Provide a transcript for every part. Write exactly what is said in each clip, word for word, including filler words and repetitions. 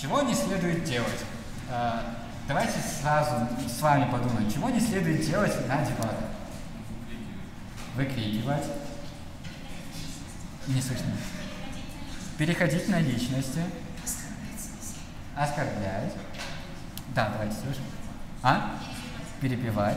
Чего не следует делать? Давайте сразу с вами подумаем, чего не следует делать на дебатах. Выкрикивать. Не слышно. Переходить на личности. Оскорблять. Да, давайте слышим. А? Перебивать.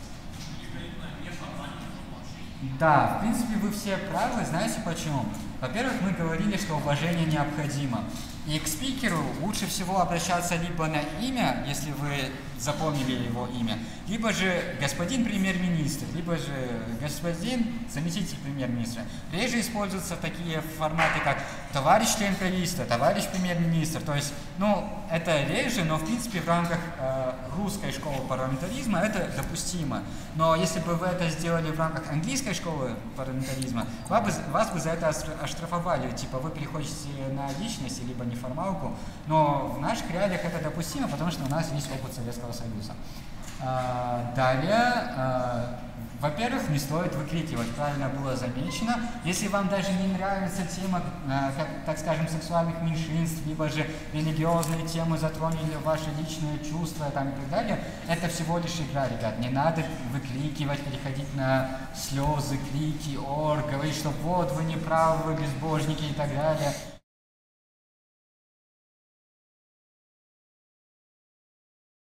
Да, в принципе, вы все правы. Знаете почему? Во-первых, мы говорили, что уважение необходимо. И к спикеру лучше всего обращаться либо на имя, если вы запомнили его имя, либо же господин премьер-министр, либо же господин заместитель премьер-министра. Реже используются такие форматы, как товарищ член правительства, товарищ премьер-министр. То есть, ну, это реже, но в принципе в рамках э, русской школы парламентаризма это допустимо. Но если бы вы это сделали в рамках английской школы парламентаризма, вас бы, вас бы за это оштрафовали. Типа вы переходите на личность, либо неформалку. Но в наших реалиях это допустимо, потому что у нас есть опыт Советского Союза. А, далее, а, во-первых, не стоит выкрикивать, правильно было замечено. Если вам даже не нравится тема, а, как, так скажем, сексуальных меньшинств, либо же религиозные темы затронули ваши личные чувства там, и так далее, это всего лишь игра, ребят. Не надо выкрикивать, переходить на слезы, крики, ор, говорить, что вот вы не правы, вы безбожники и так далее.